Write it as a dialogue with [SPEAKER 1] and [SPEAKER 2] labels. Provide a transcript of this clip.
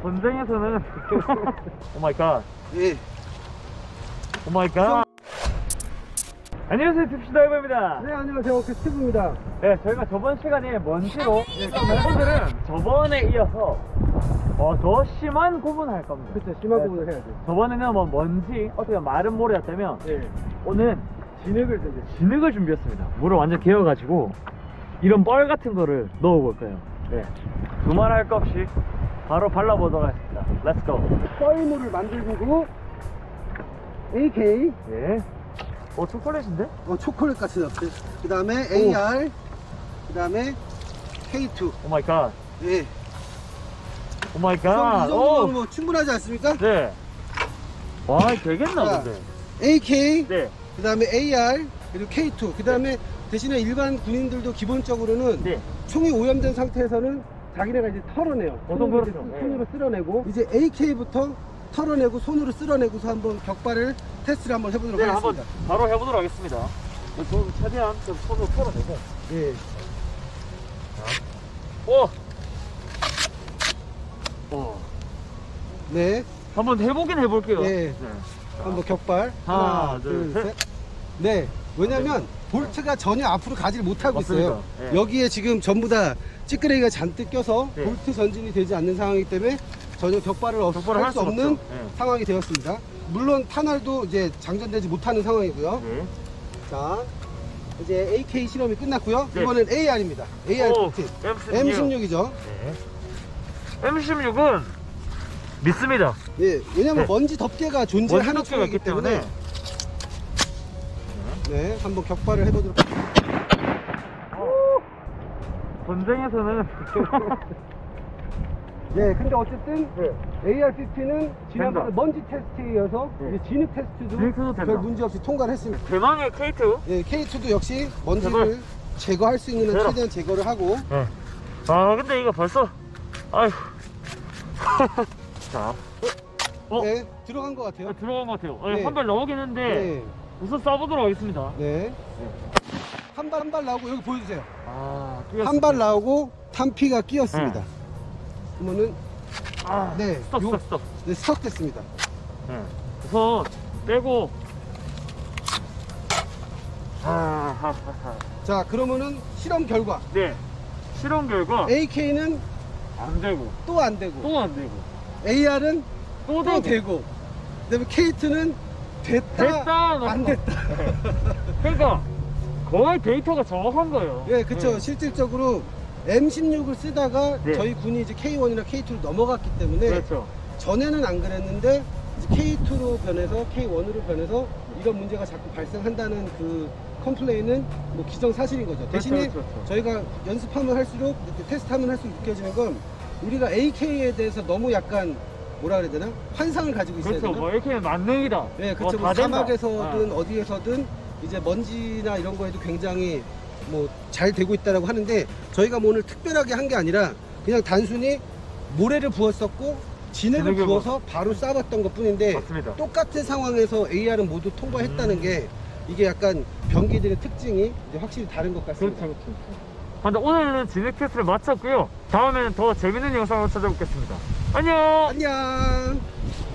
[SPEAKER 1] 전쟁에서는 오 마이 갓.
[SPEAKER 2] 예.
[SPEAKER 1] 오 마이 갓. 안녕하세요, 딥시다이버입니다.
[SPEAKER 2] 네, 안녕하세요. 스티브입니다.
[SPEAKER 1] 네, 저희가 저번 시간에 먼지로 오늘은 저번에 이어서 더 심한 구분을 할 겁니다.
[SPEAKER 2] 그렇죠. 심한 구분을 해야죠.
[SPEAKER 1] 저번에는 뭐 먼지, 어떻게 마른 모래였다면
[SPEAKER 2] 네.
[SPEAKER 1] 오늘은 진흙을 준비했습니다. 물을 완전 개어가지고 이런 뻘 같은 거를 넣어볼 거예요. 네. 두말할 것 없이 바로 발라보도록 하겠습니다. 렛츠고.
[SPEAKER 2] 뻘물을 만들고 AK
[SPEAKER 1] 예. 초콜릿인데?
[SPEAKER 2] 초콜릿 같은 엽들. 그 다음에 AR, 그 다음에 K2.
[SPEAKER 1] 오 마이 갓.
[SPEAKER 2] 예.
[SPEAKER 1] 오 마이
[SPEAKER 2] 이
[SPEAKER 1] 갓.
[SPEAKER 2] 정도면 뭐 충분하지 않습니까?
[SPEAKER 1] 네. 와, 되겠나
[SPEAKER 2] 자,
[SPEAKER 1] 본데.
[SPEAKER 2] AK,
[SPEAKER 1] 네.
[SPEAKER 2] 그 다음에 AR, 그리고 K2. 그 다음에 대신에 일반 군인들도 기본적으로는
[SPEAKER 1] 네.
[SPEAKER 2] 총이 오염된 상태에서는 자기네가 이제 털어내요. 손으로,
[SPEAKER 1] 그렇죠.
[SPEAKER 2] 손으로 쓸어내고 이제 AK부터 털어내고 손으로 쓸어내고서 한번 격발을 테스트를 한번 해보도록
[SPEAKER 1] 네, 한번
[SPEAKER 2] 하겠습니다.
[SPEAKER 1] 바로 해보도록 하겠습니다. 좀 최대한 좀 손으로 털어내고.
[SPEAKER 2] 예.
[SPEAKER 1] 오! 오.
[SPEAKER 2] 네.
[SPEAKER 1] 한번 해보긴 해볼게요.
[SPEAKER 2] 네. 한번 격발.
[SPEAKER 1] 하나, 둘, 셋.
[SPEAKER 2] 네. 왜냐면 볼트가 전혀 앞으로 가지를 못하고
[SPEAKER 1] 맞습니다.
[SPEAKER 2] 있어요.
[SPEAKER 1] 네.
[SPEAKER 2] 여기에 지금 전부 다 찌끄레기가 잔뜩 껴서
[SPEAKER 1] 네.
[SPEAKER 2] 볼트 전진이 되지 않는 상황이기 때문에 전혀 격발을 할 수 없는
[SPEAKER 1] 네.
[SPEAKER 2] 상황이 되었습니다. 물론 탄알도 이제 장전되지 못하는 상황이고요.
[SPEAKER 1] 네.
[SPEAKER 2] 자, 이제 AK 실험이 끝났고요.
[SPEAKER 1] 네.
[SPEAKER 2] 이번엔 AR입니다. AR
[SPEAKER 1] 오,
[SPEAKER 2] 볼트.
[SPEAKER 1] M16.
[SPEAKER 2] M16이죠.
[SPEAKER 1] 네. M16은 믿습니다.
[SPEAKER 2] 예, 왜냐면
[SPEAKER 1] 네.
[SPEAKER 2] 먼지 덮개가 존재하는
[SPEAKER 1] 먼지 덮개가
[SPEAKER 2] 총이기
[SPEAKER 1] 있기
[SPEAKER 2] 때문에 네, 한번 격발을 해보도록
[SPEAKER 1] 전쟁에서는
[SPEAKER 2] 네, 근데 어쨌든
[SPEAKER 1] 네.
[SPEAKER 2] AR-50는 지난번에
[SPEAKER 1] 된다.
[SPEAKER 2] 먼지 테스트에 이어서
[SPEAKER 1] 네.
[SPEAKER 2] 이제 진흙 테스트도
[SPEAKER 1] 진흙도 된다.
[SPEAKER 2] 별 문제 없이 통과를 했습니다.
[SPEAKER 1] 대망의 K2.
[SPEAKER 2] 예, K2도 역시 먼지를 제거할 수 있는 한
[SPEAKER 1] 제거.
[SPEAKER 2] 최대한 제거를 하고
[SPEAKER 1] 네. 아, 근데 이거 벌써 아휴. 자.
[SPEAKER 2] 네, 들어간 것 같아요.
[SPEAKER 1] 들어간 것 같아요.
[SPEAKER 2] 네.
[SPEAKER 1] 한 발 나오긴 했는데
[SPEAKER 2] 네,
[SPEAKER 1] 우선 쏴보도록 하겠습니다.
[SPEAKER 2] 네. 한 발 나오고 여기 보여주세요.
[SPEAKER 1] 아,
[SPEAKER 2] 한 발 나오고 탄피가 끼었습니다.
[SPEAKER 1] 네.
[SPEAKER 2] 그러면은
[SPEAKER 1] 아,
[SPEAKER 2] 네,
[SPEAKER 1] 스톱,
[SPEAKER 2] 요-
[SPEAKER 1] 스톱, 스톱.
[SPEAKER 2] 네, 스톱 됐습니다.
[SPEAKER 1] 네. 우선 빼고.
[SPEAKER 2] 자, 그러면은 실험 결과
[SPEAKER 1] 네. 실험 결과
[SPEAKER 2] AK는
[SPEAKER 1] 안 되고
[SPEAKER 2] 또 안 되고
[SPEAKER 1] 또 안 되고
[SPEAKER 2] AR은
[SPEAKER 1] 또
[SPEAKER 2] 또
[SPEAKER 1] 되고.
[SPEAKER 2] 되고 그다음에 K2는 됐다 안 됐다.
[SPEAKER 1] 그러니까 거의 데이터가 정확한 거예요.
[SPEAKER 2] 예, 그쵸. 실질적으로 M16을 쓰다가
[SPEAKER 1] 네.
[SPEAKER 2] 저희 군이 이제 K1이나 K2로 넘어갔기 때문에
[SPEAKER 1] 그렇죠.
[SPEAKER 2] 전에는 안 그랬는데 이제 K2로 변해서 K1으로 변해서 이런 문제가 자꾸 발생한다는 그 컴플레인은 뭐 기정사실인 거죠. 대신에
[SPEAKER 1] 그렇죠.
[SPEAKER 2] 저희가 연습하면 할수록 이렇게 테스트하면 할수록 느껴지는 건 우리가 AK에 대해서 너무 약간 뭐라 그래야 되나? 환상을 가지고 있어야
[SPEAKER 1] 그렇죠.
[SPEAKER 2] 되나?
[SPEAKER 1] 뭐 이렇게 만능이다.
[SPEAKER 2] 네,
[SPEAKER 1] 뭐
[SPEAKER 2] 그렇죠.
[SPEAKER 1] 다 된다.
[SPEAKER 2] 사막에서든 어디에서든 이제 먼지나 이런 거에도 굉장히 뭐 잘 되고 있다라고 하는데 저희가 뭐 오늘 특별하게 한 게 아니라 그냥 단순히 모래를 부었었고 진흙을
[SPEAKER 1] 진흙을
[SPEAKER 2] 부어서 바로 쏴봤던 것 뿐인데
[SPEAKER 1] 맞습니다.
[SPEAKER 2] 똑같은 상황에서 AR은 모두 통과했다는 게 이게 약간 병기들의 특징이 이제 확실히 다른 것 같습니다.
[SPEAKER 1] 그렇죠. 근데 오늘은 진흙 테스트를 마쳤고요. 다음에는 더 재밌는 영상으로 찾아뵙겠습니다. 안녕.
[SPEAKER 2] 안녕.